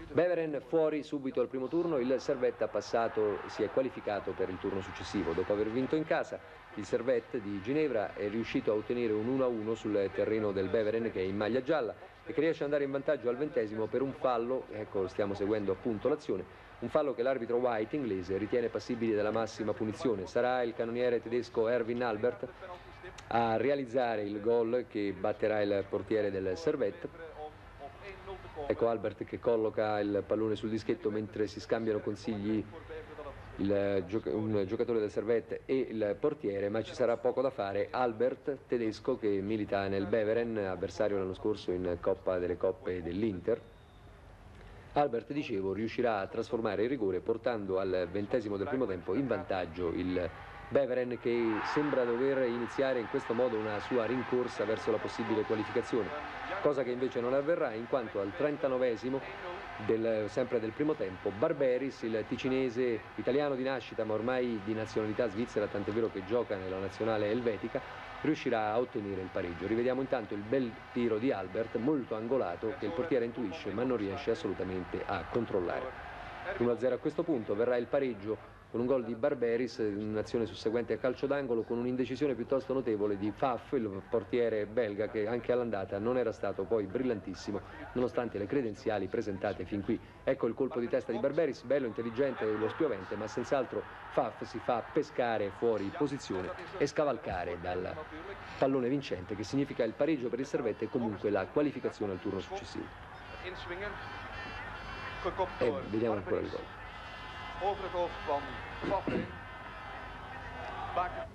Beveren fuori subito al primo turno, il Servette si è qualificato per il turno successivo. Dopo aver vinto in casa, il Servette di Ginevra è riuscito a ottenere un 1-1 sul terreno del Beveren, che è in maglia gialla e che riesce ad andare in vantaggio al 20° per un fallo. Ecco, stiamo seguendo appunto l'azione, un fallo che l'arbitro White inglese ritiene passibile della massima punizione. Sarà il cannoniere tedesco Erwin Albert a realizzare il gol che batterà il portiere del Servette. Ecco Albert che colloca il pallone sul dischetto mentre si scambiano consigli un giocatore del Servette e il portiere, ma ci sarà poco da fare. Albert, tedesco, che milita nel Beveren, avversario l'anno scorso in Coppa delle Coppe dell'Inter. Albert, dicevo, riuscirà a trasformare il rigore portando al 20° del primo tempo in vantaggio il Beveren, che sembra dover iniziare in questo modo una sua rincorsa verso la possibile qualificazione, cosa che invece non avverrà in quanto al 39° sempre del primo tempo Barberis, il ticinese italiano di nascita ma ormai di nazionalità svizzera, tant'è vero che gioca nella nazionale elvetica, riuscirà a ottenere il pareggio. Rivediamo intanto il bel tiro di Albert, molto angolato, che il portiere intuisce ma non riesce assolutamente a controllare. 1-0 a questo punto. Verrà il pareggio con un gol di Barberis, un'azione susseguente a calcio d'angolo con un'indecisione piuttosto notevole di Pfaff, il portiere belga, che anche all'andata non era stato poi brillantissimo nonostante le credenziali presentate fin qui. Ecco il colpo di testa di Barberis, bello, intelligente, lo spiovente, ma senz'altro Pfaff si fa pescare fuori posizione e scavalcare dal pallone vincente, che significa il pareggio per il Servette e comunque la qualificazione al turno successivo. E vediamo ancora il gol. Over het hoofd van Pfaff heen. Bakker.